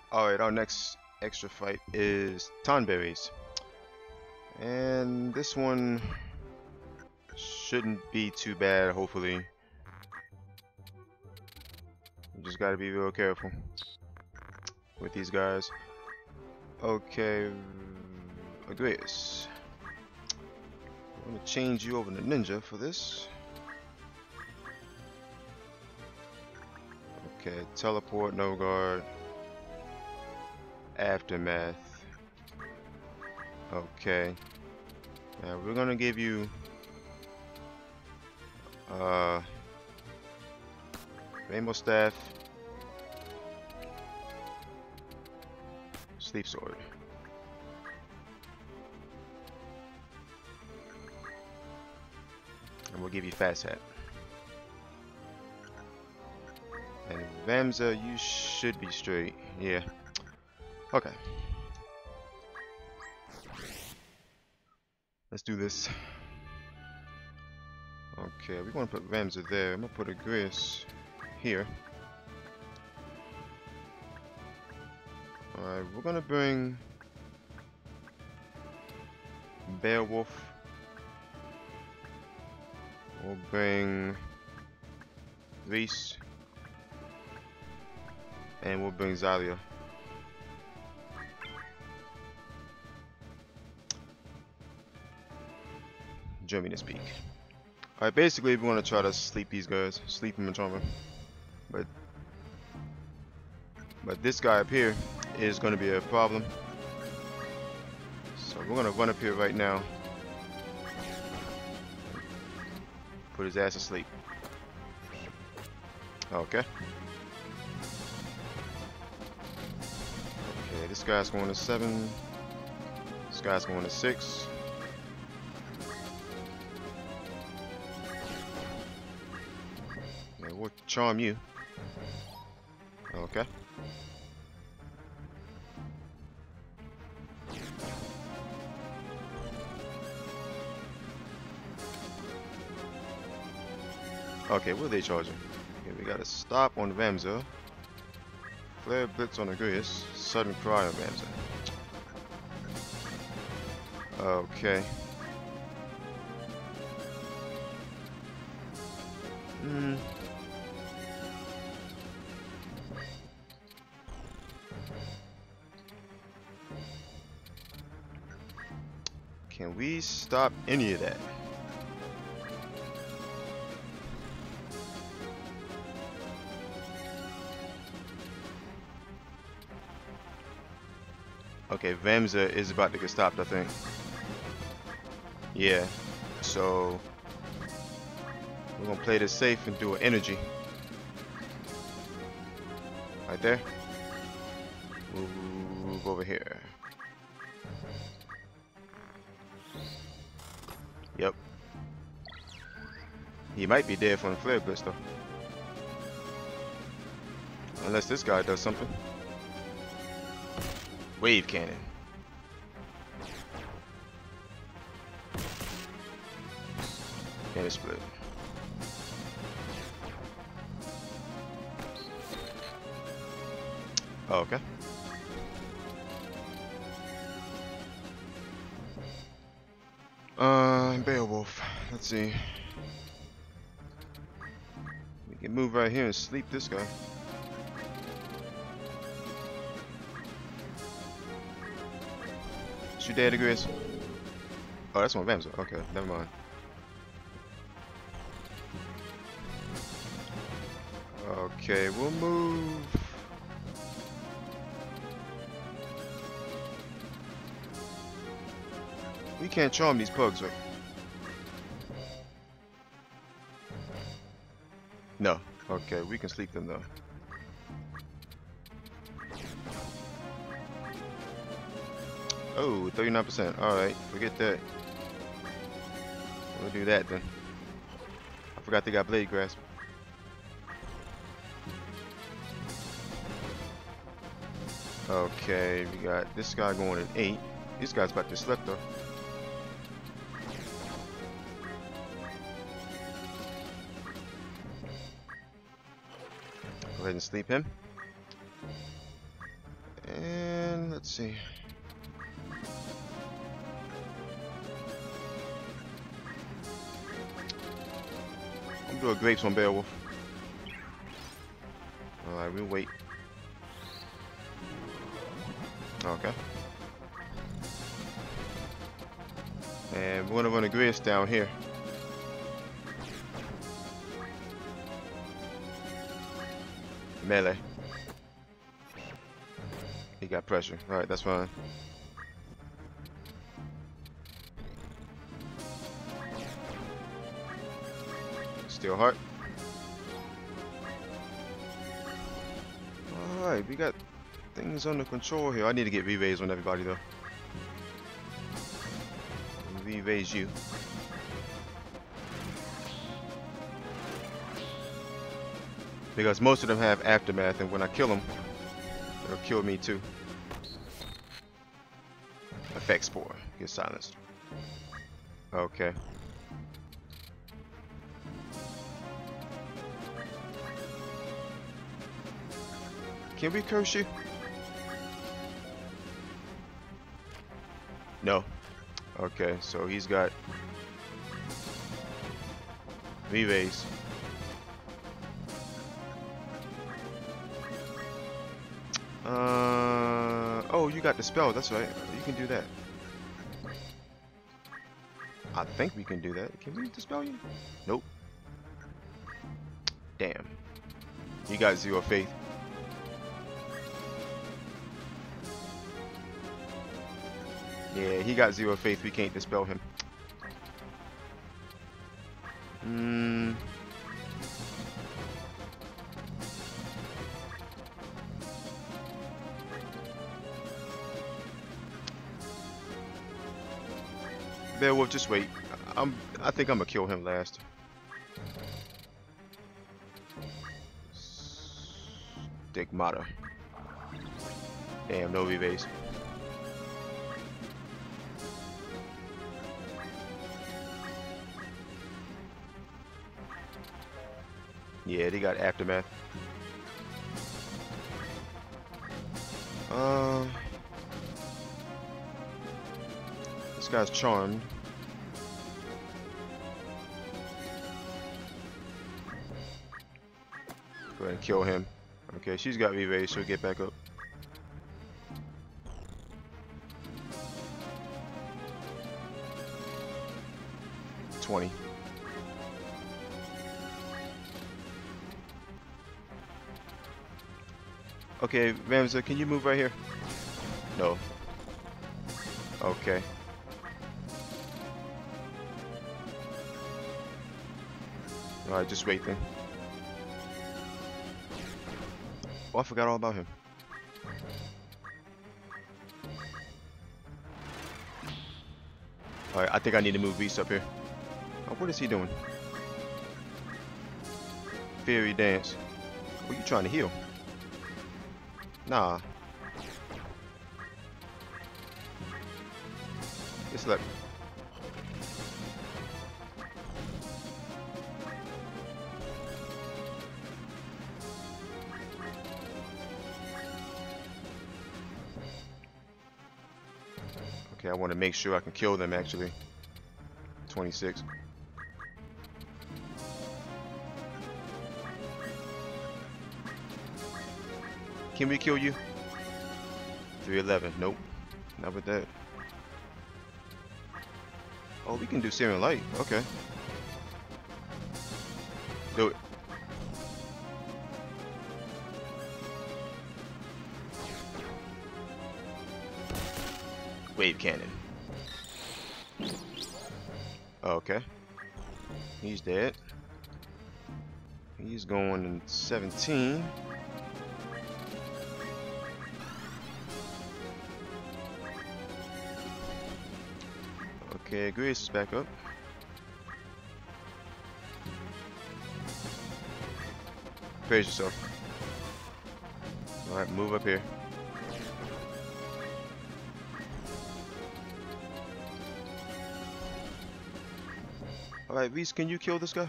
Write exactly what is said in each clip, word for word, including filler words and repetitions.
Alright, our next extra fight is Tonberries. And this one shouldn't be too bad, hopefully. You just gotta be real careful with these guys. Okay, Agreus. I'm gonna change you over to Ninja for this. Okay, teleport, no guard. Aftermath. Okay. Now we're gonna give you uh Rainbow Staff, Sleep Sword. And we'll give you Fast Hat. And Vamza, you should be straight. Yeah. Okay. Let's do this. Okay, we want to put Vamza there. I'm gonna put Agreus here. Alright, we're gonna bring Beowulf. We'll bring Reese. And we'll bring Zalia. Germany to speak. Alright, basically we want to try to sleep these guys. Sleep them and charm them. But But this guy up here is going to be a problem. So we're going to run up here right now. Put his ass asleep. Okay. Okay, this guy's going to seven. This guy's going to six. Yeah, we'll charm you. Okay. Okay, what are they charging? Okay, we got a stop on Vamza. Flare Blitz on Agreus. Sudden Cry on Vamza. Okay. Hmm. Can we stop any of that? Okay, Vamza is about to get stopped, I think. Yeah. So we're gonna play this safe and do an energy. Right there. Move over here. Yep. He might be dead from the flare blitz though. Unless this guy does something. Wave cannon. Cannon split. Oh, okay. Uh, Beowulf. Let's see. We can move right here and sleep this guy. Is you dead, Agreus? Oh, that's one Vamza. Okay, never mind. Okay, we'll move. We can't charm these pugs, right? No. Okay, we can sleep them though. Oh, thirty-nine percent. Alright, forget that. We'll do that then. I forgot they got Blade Grasp. Okay, we got this guy going at eight. This guy's about to sleep though. Go ahead and sleep him. And let's see. I'm doing grapes on Beowulf. Alright, we'll wait. Okay. And we're gonna run a Gris down here. Melee. He got pressure. Alright, that's fine. Steel Heart. Alright, we got things under control here. I need to get re-raise on everybody though. Re-raise you. Because most of them have aftermath, and when I kill them, it'll kill me too. Effect Spore. Get silenced. Okay. Can we curse you? No. Okay, so he's got re-raise. Uh oh, you got the spell. That's right. You can do that. I think we can do that. Can we dispel you? Nope. Damn. You got zero faith. Yeah, he got zero faith. We can't dispel him. Hmm. Beowulf, just wait. I'm. I think I'm gonna kill him last. Stigmata. Damn, no re-base. Yeah, they got aftermath. Uh, this guy's charmed. Go ahead and kill him. Okay, she's got re-raise. She'll get back up. twenty. Okay, Ramza, can you move right here? No. Okay. Alright, just wait then. Oh, I forgot all about him. Alright, I think I need to move Reese up here. Oh, what is he doing? Fairy dance. Oh, you trying to heal? Nah. Just let. Okay, I want to make sure I can kill them actually. twenty-six. Can we kill you? three eleven. Nope. Not with that. Oh, we can do Searing Light. Okay. Do it. Wave Cannon. Okay. He's dead. He's going in seventeen. Okay, Grace is back up. Praise yourself. Alright, move up here. Alright, Reese, can you kill this guy?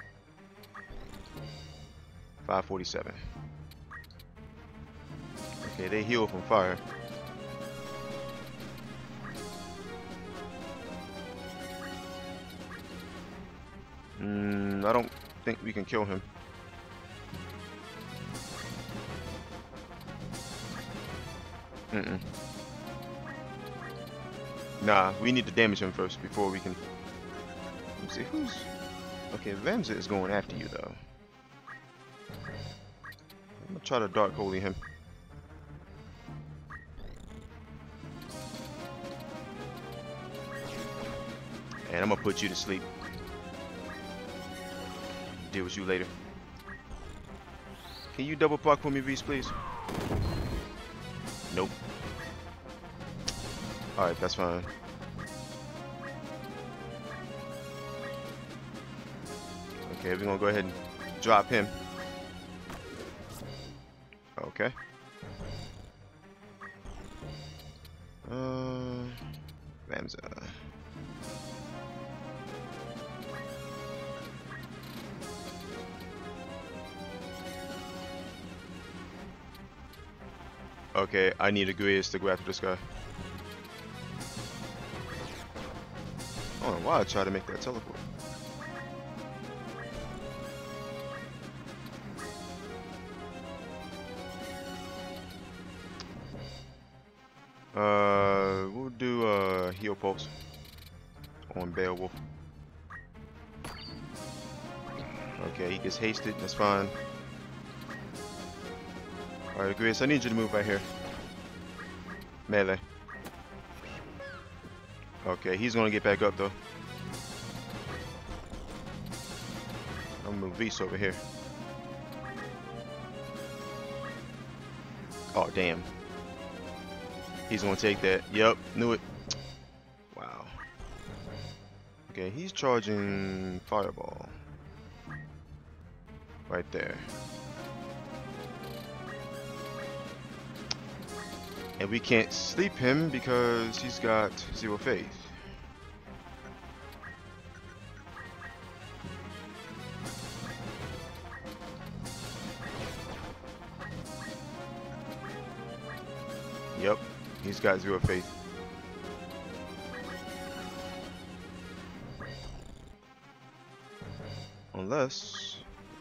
five forty-seven. Okay, they heal from fire. Mm, I don't think we can kill him. Mm-mm. Nah, we need to damage him first before we can. Let's see who's. Okay, Vamsa is going after you though. I'm gonna try to Dark Holy him. And I'm gonna put you to sleep. Deal with you later. Can you double block for me, Reese, please? Nope. Alright, that's fine. Okay, we're gonna go ahead and drop him. Okay. Uh, Vamsa. Okay, I need Agrias to go after this guy. I don't know why I tried to make that teleport. Uh, we'll do uh heal pulse on Beowulf. Okay, he gets hasted. That's fine. Alright, Agrias, I need you to move right here. Melee. Okay, he's gonna get back up though. I'm gonna move Reese over here. Oh, damn. He's gonna take that. Yep, knew it. Wow. Okay, he's charging Fireball. Right there. And we can't sleep him because he's got zero faith. Yep, he's got zero faith. Unless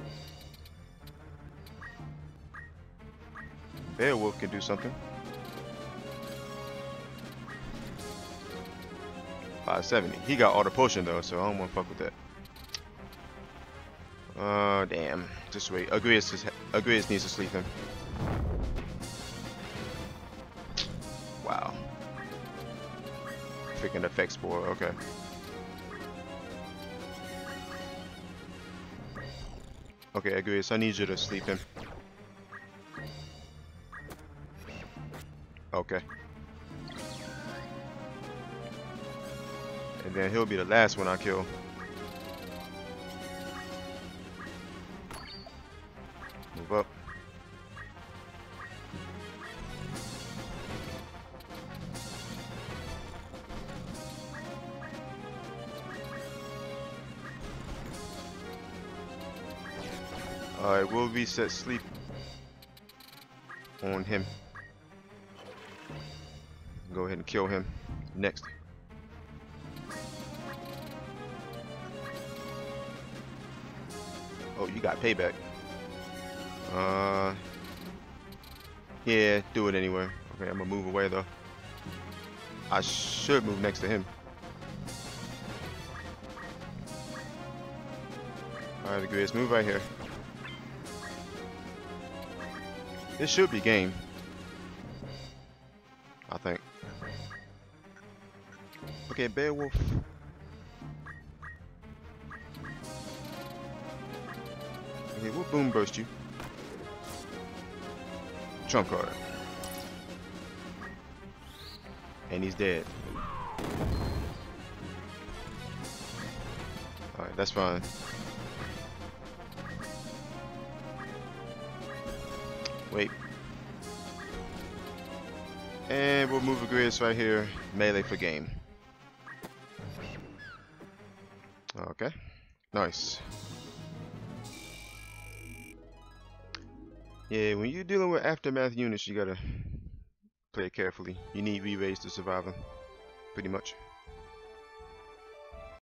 Beowulf can do something. five seventy. He got auto potion though, so I don't want to fuck with that. Uh, damn. Just wait. Agrias, is, Agrias needs to sleep him. Wow. Freaking effect spore. Okay. Okay, Agrias, I need you to sleep him. Okay. And then he'll be the last one I kill. Move up. Alright, we'll reset sleep on him. Go ahead and kill him next. Oh, you got payback. Uh, yeah, do it anyway. Okay, I'm gonna move away though. I should move next to him. Alright, Agrias, move right here. This should be game, I think. Okay, Beowulf. Okay, we'll boom burst you. Trump card. And he's dead. Alright, that's fine. Wait. And we'll move Agrias right here. Melee for game. Okay. Nice. Yeah, when you're dealing with aftermath units, you gotta play it carefully. You need re-raise to survive them, pretty much.